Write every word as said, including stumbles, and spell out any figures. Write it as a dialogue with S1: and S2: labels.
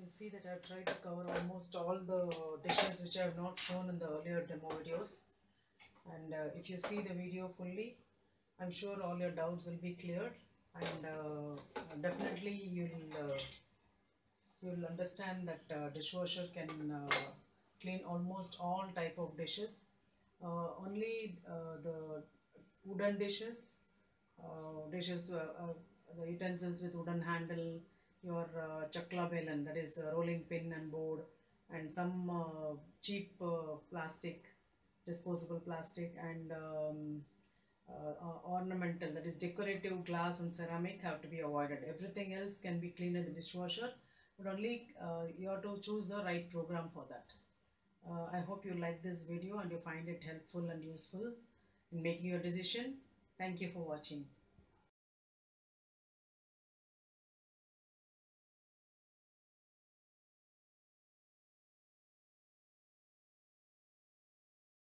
S1: You'll see that I've tried to cover almost all the dishes which I have not shown in the earlier demo videos. And uh, if you see the video fully, I'm sure all your doubts will be cleared, and uh, definitely you'll uh, you'll understand that uh, dishwasher can uh, clean almost all type of dishes. Uh, only uh, the wooden dishes, uh, dishes, uh, uh, the utensils with wooden handle, your uh, chakla belan, that is uh, rolling pin and board, and some uh, cheap uh, plastic, disposable plastic, and um, uh, uh, ornamental, that is decorative glass and ceramic, have to be avoided. Everything else can be cleaned in the dishwasher, but only uh, you have to choose the right program for that. uh, I hope you like this video and you find it helpful and useful in making your decision. Thank you for watching.